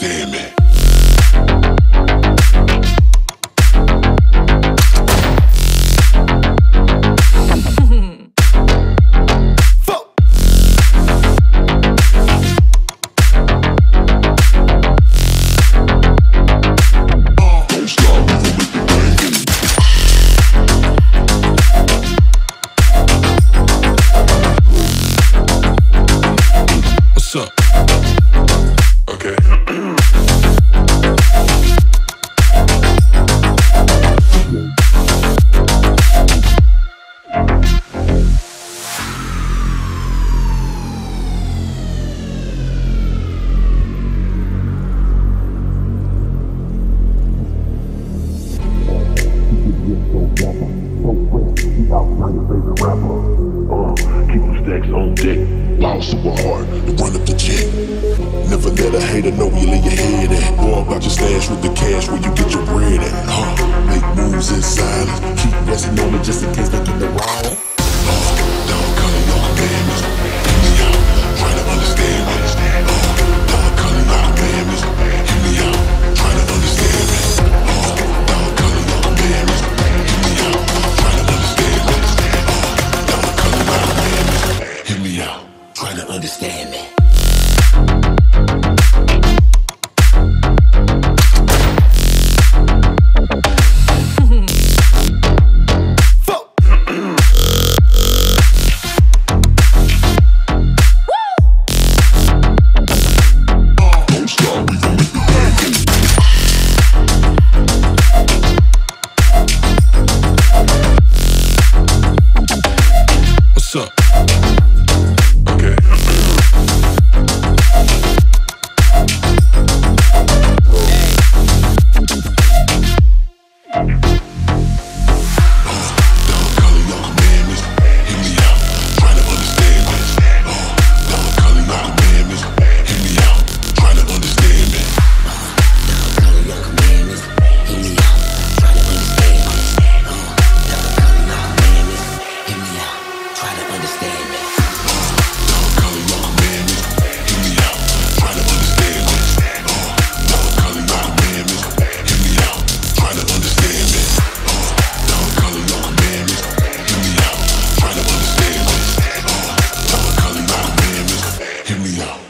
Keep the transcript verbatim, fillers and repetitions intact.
understand me. What's up? Okay. Keep them stacks on deck, ball super hard, and run up the check. Never let a hater know you lay your head at. Go about your stash with the cash where you get your bread at. Huh? Make moves in silence, keep resting on it just in case they get the wrong. Uh, dog color your commandments, hear me out, try to understand me. Uh, dog color your commandments, hear me out, try to understand me. Uh, dog color your commandments, hear me out, try to understand me. Uh, dog color your commandments, hear me out, try to understand me. What's up? Okay. Hear me out.